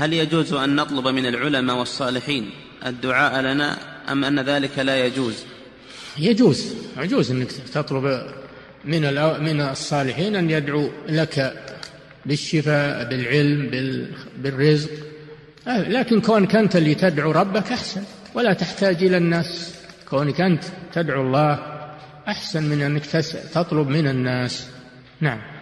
هل يجوز أن نطلب من العلماء والصالحين الدعاء لنا أم أن ذلك لا يجوز؟ يجوز أنك تطلب من الصالحين أن يدعو لك بالشفاء، بالعلم، بالرزق، لكن كونك أنت اللي تدعو ربك أحسن، ولا تحتاج إلى الناس. كونك أنت تدعو الله أحسن من أنك تطلب من الناس. نعم.